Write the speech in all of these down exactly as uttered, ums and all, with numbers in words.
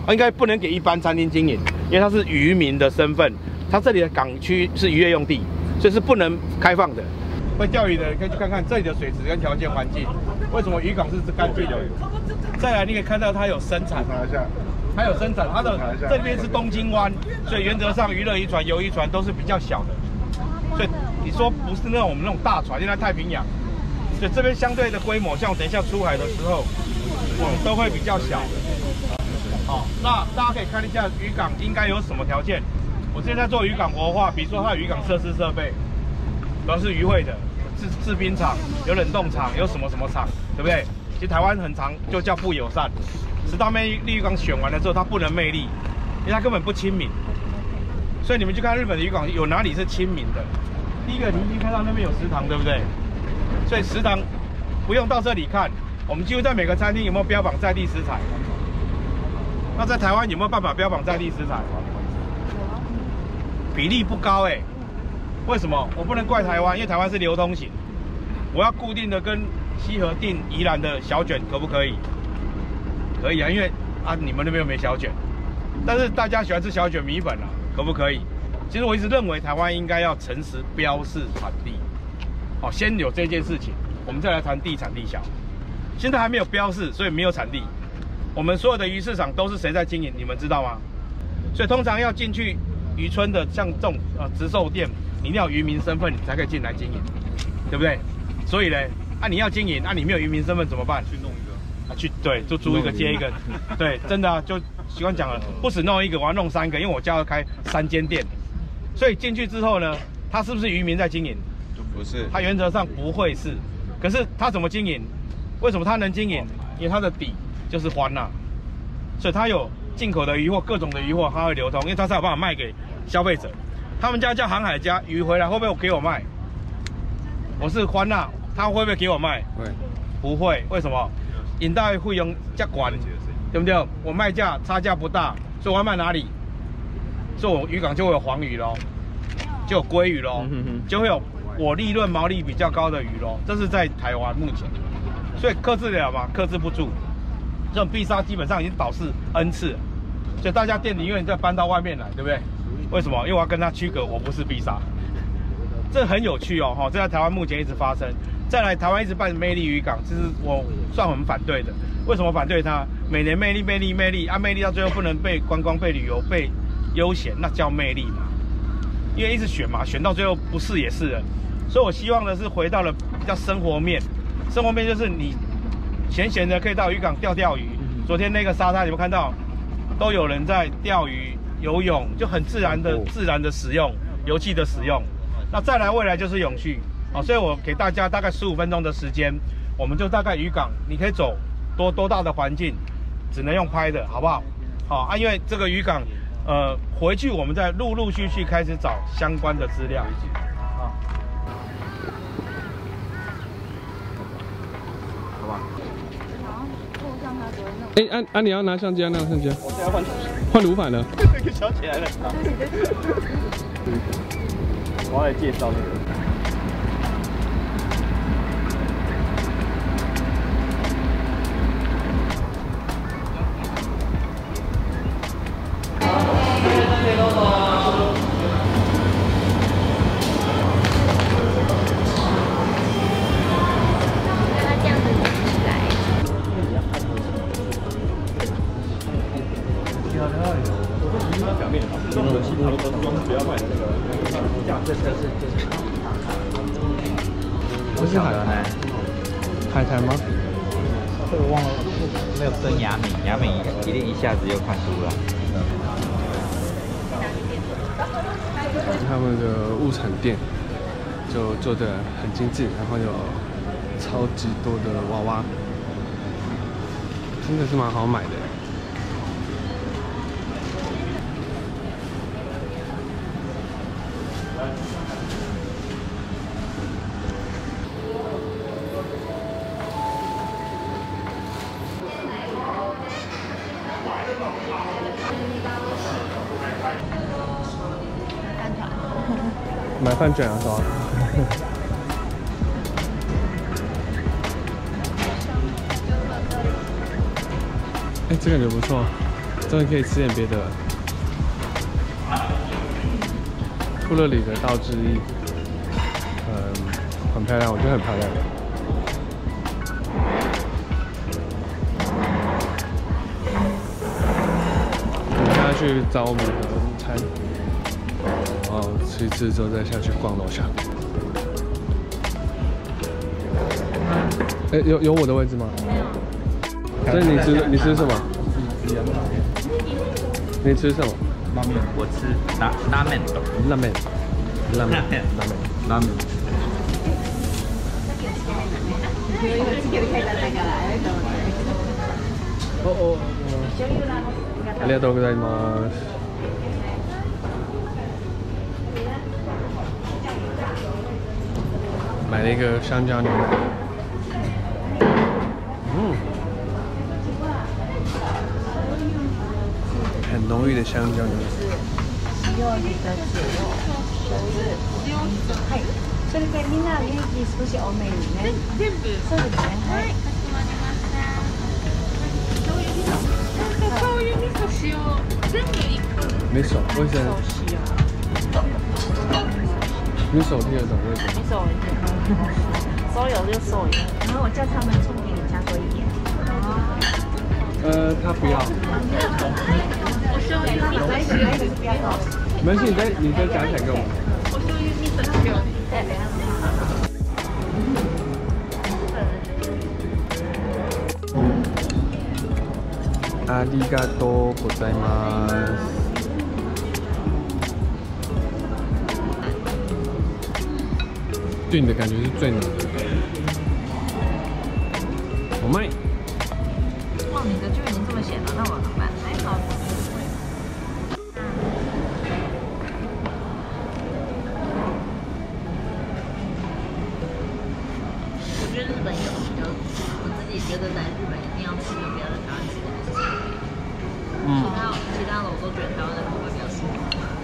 应该不能给一般餐厅经营，因为它是渔民的身份，它这里的港区是渔业用地，所以是不能开放的。会钓鱼的人可以去看看这里的水质跟条件环境，为什么渔港是干净的？再来，你可以看到它有生产，它有生产，它的这边是东京湾，所以原则上娱乐渔船、游渔船都是比较小的，所以你说不是那种我们那种大船，就在太平洋，所以这边相对的规模，像我等一下出海的时候，我们都会比较小。好，那大家可以看一下渔港应该有什么条件。我现在做渔港活化，比如说它有渔港设施设备，主要是渔会的。制制冰厂有冷冻厂，有什么什么厂，对不对？其实台湾很常就叫不友善。十大魅力渔港选完了之后，它不能魅力，因为它根本不亲民。所以你们去看日本的渔港，有哪里是亲民的？第一个，你已经看到那边有食堂，对不对？所以食堂不用到这里看，我们几乎在每个餐厅有没有标榜在地食材？那在台湾有没有办法标榜在地食材？比例不高哎、欸。为什么？我不能怪台湾，因为台湾是流通型，我要固定的跟西河订宜兰的小卷，可不可以？可以啊，因为啊你们那边又没小卷，但是大家喜欢吃小卷米粉啊，可不可以？其实我一直认为台湾应该要诚实标示产地，好，先有这件事情，我们再来谈地产地销。现在还没有标示，所以没有产地。我们所有的鱼市场都是谁在经营？你们知道吗？所以通常要进去渔村的，像这种呃直售店。你一定要渔民身份，你才可以进来经营，对不对？所以呢，啊，你要经营，啊，你没有渔民身份怎么办？去弄一个，啊，去对，就租一个接一个，对，真的啊，就习惯讲了，不止弄一个，我要弄三个，因为我家要开三间店，所以进去之后呢，他是不是渔民在经营？ 不是， 他原则上不会是，可是他怎么经营？为什么他能经营？因为他的底就是欢呐，所以他有进口的渔货，各种的渔货，他会流通，因为他才有办法卖给消费者。他们家叫航海家，鱼回来会不会给我卖？我是欢娜，他会不会给我卖？ 会， 不会。为什么？引带费用价管，对不对？我卖价差价不大，所以我要卖哪里？所以我渔港就会有黄鱼喽，就有鲑鱼喽，就会有我利润毛利比较高的鱼喽。这是在台湾目前，所以克制了嘛？克制不住。这种必杀基本上已经倒市 N 次了，所以大家店里永远再搬到外面来，对不对？为什么？因为我要跟他区隔，我不是必杀，这很有趣哦，哈，这在台湾目前一直发生。再来，台湾一直办魅力渔港，这是我算很反对的。为什么反对它？每年魅力、魅力、魅力啊，魅力到最后不能被观光、被旅游、被悠闲，那叫魅力嘛？因为一直选嘛，选到最后不是也是了。所以我希望的是回到了比较生活面，生活面就是你闲闲的可以到渔港钓钓鱼。昨天那个沙滩，你们看到都有人在钓鱼。游泳就很自然的、自然的使用油气的使用，那再来未来就是永续，好，所以我给大家大概十五分钟的时间，我们就大概渔港，你可以走多多大的环境，只能用拍的，好不好？好啊，因为这个渔港，呃，回去我们再陆陆续续开始找相关的资料。啊，好吧。 哎，安安，你要拿相机啊？拿相机啊？ 我要换。 换卤反了， 那个小起来了。我要来介绍那个。 不是海苔，海苔吗？ 这个忘了，没有蒸雅米，雅米一定一下子就看出来。 他们的物产店就做的很精致，然后有超级多的娃娃，真的是蛮好买的。买饭卷啊，是吧？哎，这个感觉不错。 终于可以吃点别的了。库勒里的倒置翼，嗯，很漂亮，我觉得很漂亮。我们现在去找我们的午餐，然后吃一吃之后再下去逛楼下。哎、欸，有有我的位置吗？所以你吃你吃什么？你吃什么？ 拉面。我吃拉拉面。 拉面。拉面。拉面。拉面。哦哦。ありがとうございます。买了一个香蕉牛奶。嗯。很浓郁的香蕉牛奶。 それでみんな元気少し多めにね。全部。そうですね。はい。かしこまりました。醤油味噌塩全部一個。 味噌为什么？味噌第二种为什么？ 味噌。所有就所有。然后我叫他们葱给你加多一点。 呃，他不要。 我醤油味噌塩。 没事，你再你再夹起来给我。 我醤油味噌塩。 ありがとうございます。对你的感觉是最浓的。我卖。 哇，你的就已经这么咸了，那我怎么办？还好。我觉得日本有比较，我自己觉得在日本一定要吃的比较台湾吃的还是这个。嗯。其他其他的我都觉得台湾的口味比较适合。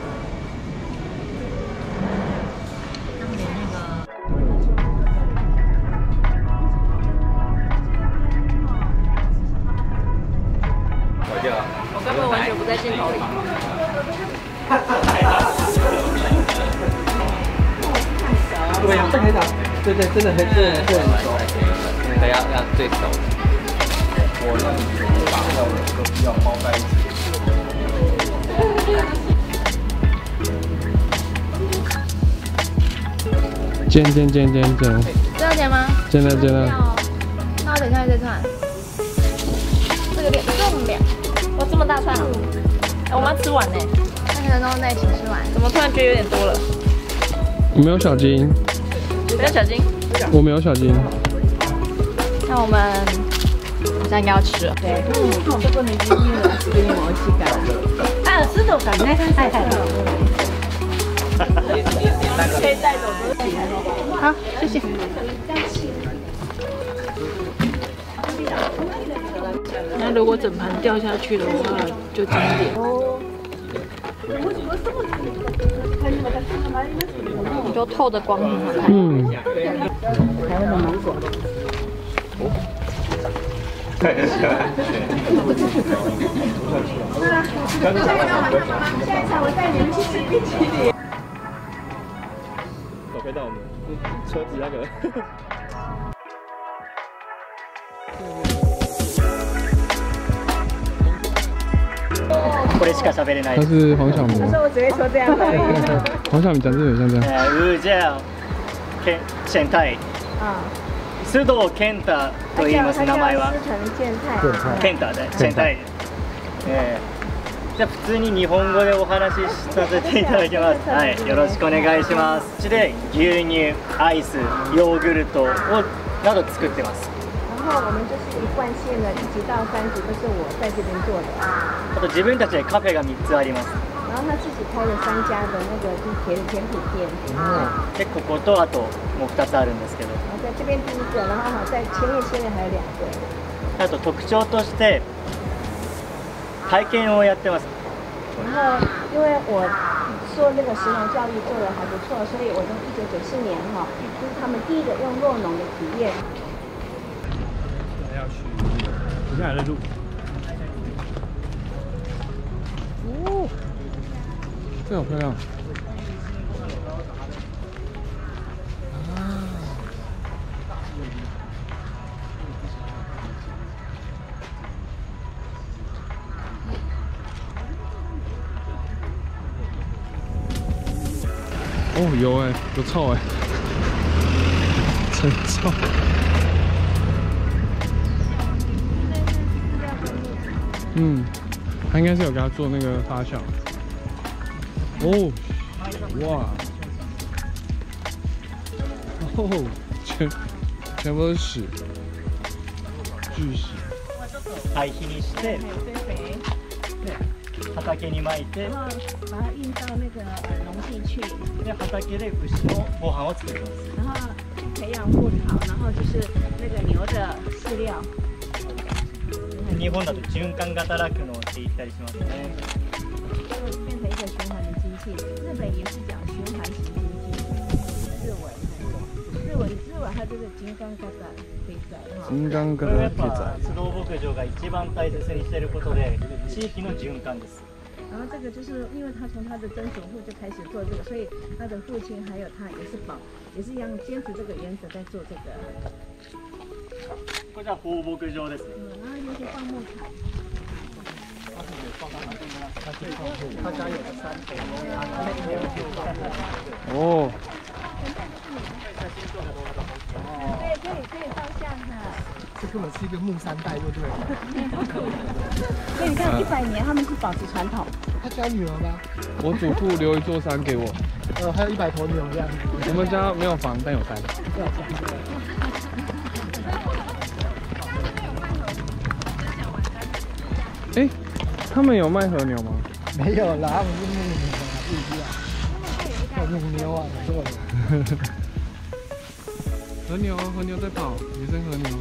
他们连那个。我根本完全不在镜头里。 对呀，这很少。对对，真的很对对很熟。 那个要要最熟。 我让你打掉了，都是要包在一起。 煎煎煎煎煎。 这要煎吗？ 煎了煎了。 那我等一下再串。这个有点重两。哇，这么大串啊！哎，我们要吃完呢。那个都在一起吃完。怎么突然觉得有点多了？ 我没有小金。 没有小金。 我没有小金。 那我们好像应该要吃了。对。嗯，这个你今天的是跟我一起改的。啊，石头感觉太太了。可以带走多几个。好，谢谢。那如果整盘掉下去的话，就经典。你说透的光很好看。嗯。台湾的芒果。 对对对。 下一场我带你们去吃冰淇淋。 走飞到我们车子那个。 これしか喋れない。 他是黄晓明。 他说我只会说这样而已。 黄晓明讲这个很像这样。 えー、ウージェアケシェンタイ。 啊。 須藤健太と言います。名前は。健太でシェンタイ。えー、じゃあ普通に日本語でお話しさせていただきます。はい、よろしくお願いします。こっちで牛乳、アイス、ヨーグルトをなど作ってます。 然后我们就是一贯线的，一级到三级都是我在这边做的。 あと自分たちでカフェがみっつあります。 然后他自己开了三家的那个甜甜品店。 でこことあともうふたつあるんですけど。 然后在这边第一个，然后好在前面前面还有两个。 あと特徴として体験をやってます。 然后因为我做那个食农教育做的还不错，所以我从一九九四年哈，就是他们第一个用酪农的体验。 要去接下来的路。 这好漂亮。哦，有哎，不臭哎，真臭。嗯，他应该是有给他做那个发酵。哦，哇，哦，全全部都是屎，巨屎。 堆肥にして、畑に撒いて、 然后把它运到那个农地去， で畑で牛のご飯を作ります。 然后培养牧草，然后就是那个牛的饲料。 日本だと循環型酪農って言ったりしますね。 就变成一个循环的机器。日本也是讲循环型经济，日文，日文日文它就是金刚型経済哈。 金刚型これはやっ経済。 ぱ須藤牧場が一番大切にしていることで、地域の循環です。 然后这个就是因为他从他的曾祖父就开始做这个，所以他的父亲还有他也是保，也是一样坚持这个原则在做这个。 こちら放牧場ですね。 嗯，然后就是放牧场。 他家有个山头， 哦。 对，可以可以照相哈。 这根本是一个木山带，对不对？ 所以你看，一百年他们是保持传统。 他家女儿吗？ 我祖父留一座山给我。 呃，还有一百头牛这样。 我们家没有房，但有山。哎，他们有卖和牛吗？ 没有啦，他们是牧牛啊，不一样。有母牛啊，很多的。 和牛，和牛在跑，野生和牛。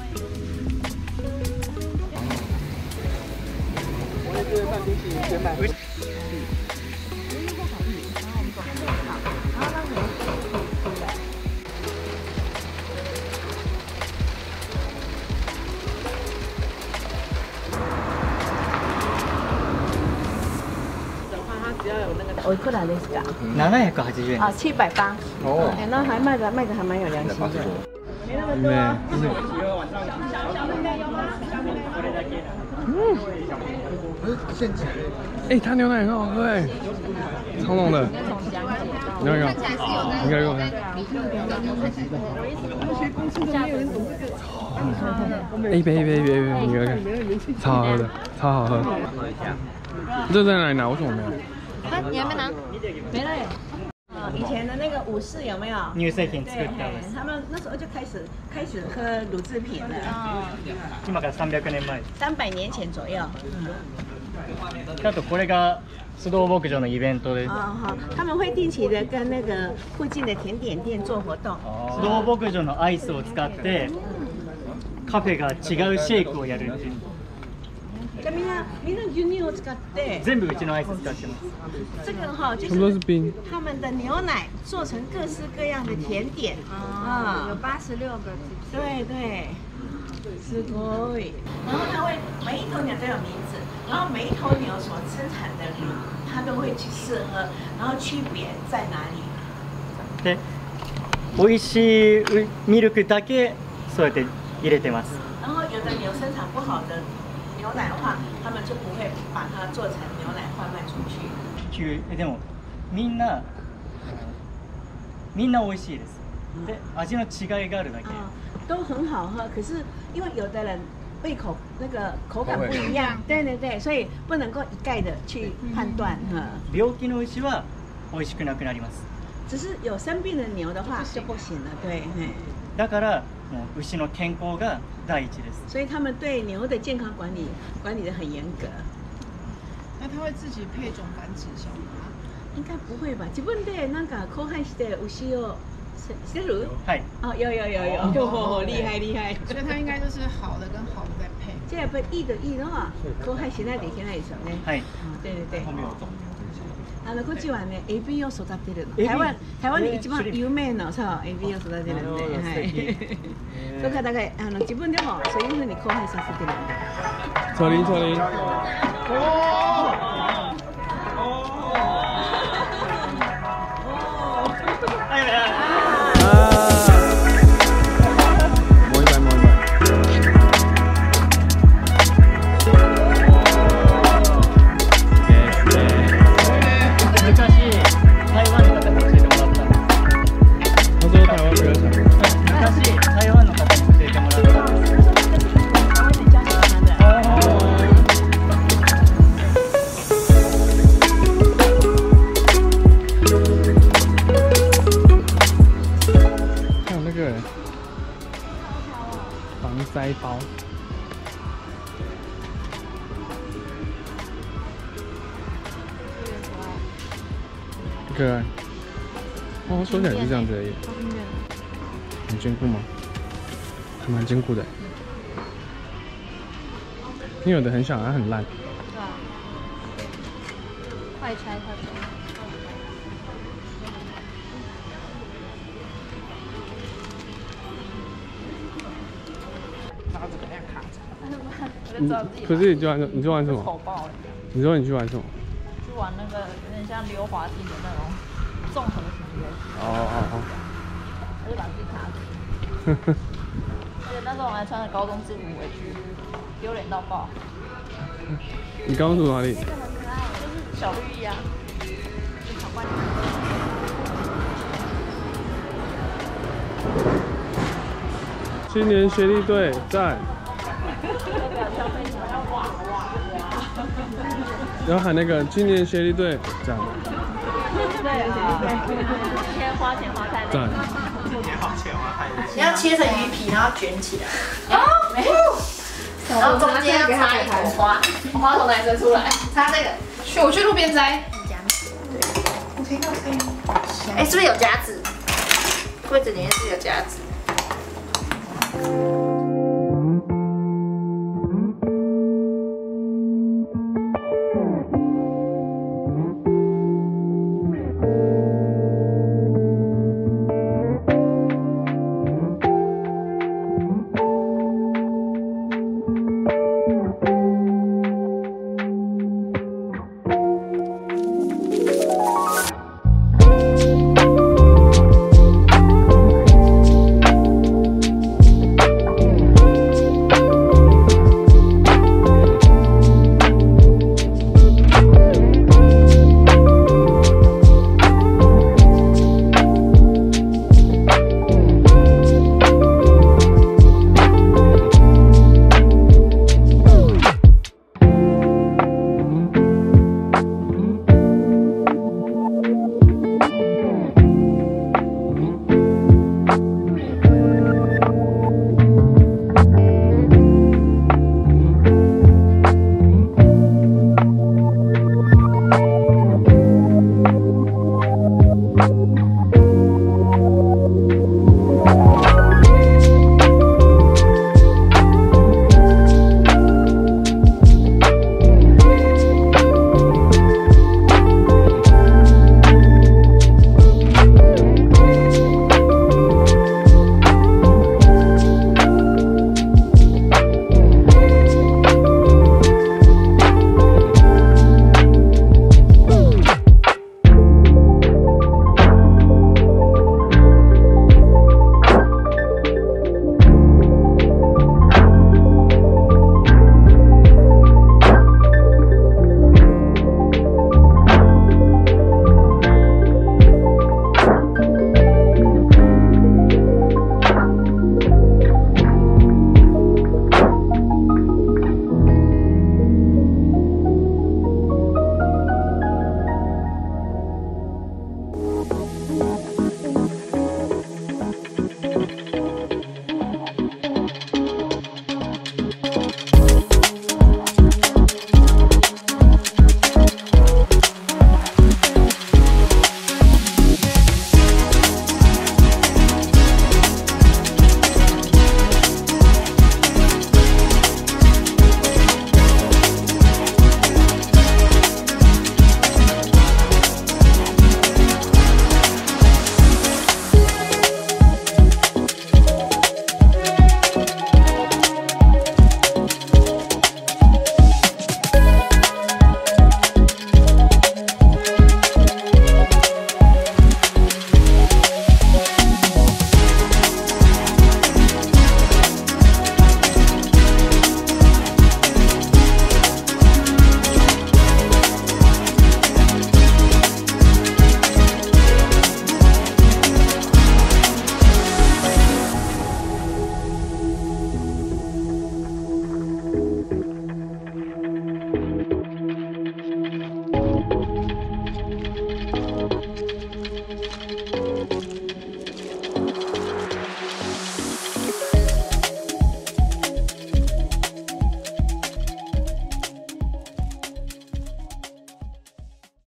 我也是卖冰淇淋先买。 おいくらですか？ 七百八十円。 啊，七百八。 哦。 哎，那还卖的卖的还蛮有良心的。没那么多。 嗯。 现起来。 哎，它牛奶很好喝哎，超浓的。你看一个，你看一个，看。一杯一杯一杯一杯，你看看，超好喝的，超好喝。这在哪里拿？为什么没有？ 啊，你还没拿？ 没了耶。啊，以前的那个武士有没有？ 乳製品作って对ます。 他们那时候就开始开始喝乳制品了。 今から三百年前。 三百年前左右。 あとこれが須藤牧場のイベントです。 啊好，他们会定期的跟那个附近的甜点店做活动。 須藤牧場のアイスを使ってカフェが違うシェイクをやるっていう。 みんなみんな牛乳を使って。 全部うちのアイス使ってます。 这个哈就全部都是是冰。 他们的牛奶做成各式各样的甜点啊， 有八十六个。 对对，すごい。然后它会每一头牛都有名字，然后每一头牛所生产的乳，它都会去试喝，然后区别在哪里？ で、美味しいミルクだけそうやって入れてます。 然后有的牛生产不好的牛奶的话，他们就不会把它做成牛奶贩卖出去。 でもみんなみんな美味しいです。で、味の違いがあるだけ。 都很好喝，可是因为有的人胃口那个口感不一样，对对对，所以不能够一概的去判断哈。 病気の牛は美味しくなくなります。 只是有生病的牛的话就不行了，对。 だからもう牛の健康が第一です。 所以他们对牛的健康管理管理的很严格。 那他会自己配种繁殖小吗？ 应该不会吧？自分でなんか交配して牛をしてる？ はい。 哦，有有有有，哦，厉害厉害。 所以它应该就是好的跟好的在配。 这やっぱりいいといいのは交配しないといけないですよね。 はい。 对对对。あのこっちはね、エビを育てるの。 エビ台湾台湾で一番有名なさ、エビを育てるんで、はい。だからだからあの自分でもそういう風に交配させてるんで。 草林草林。 哦。 一包。 可爱。哦，说起来就这样子而已。很坚固吗？还蛮坚固的。因为有的很小，它很烂。 对啊。快拆快拆。 可是你去玩什？你去玩什么？你说你去玩什么？ 去玩那个有点像溜滑梯的那种综合型游戏。 哦哦哦。 他就把自己卡住。而且那时候我还穿着高中制服回去，丢脸到爆。 你高中住哪里？ 这个很可爱，就是小绿衣啊。就闯关。 青年学历队赞。 然后喊那个青年学历队赞。 对啊，今天花钱花太累。 赞。 你要切成鱼皮，然后卷起来。哦，没有。然后中间要插一朵花，花从哪里生出来？插这个。 去，我去路边摘。 夹子。对。我听到声音。哎，是不是有夹子？柜子里面是有夹子。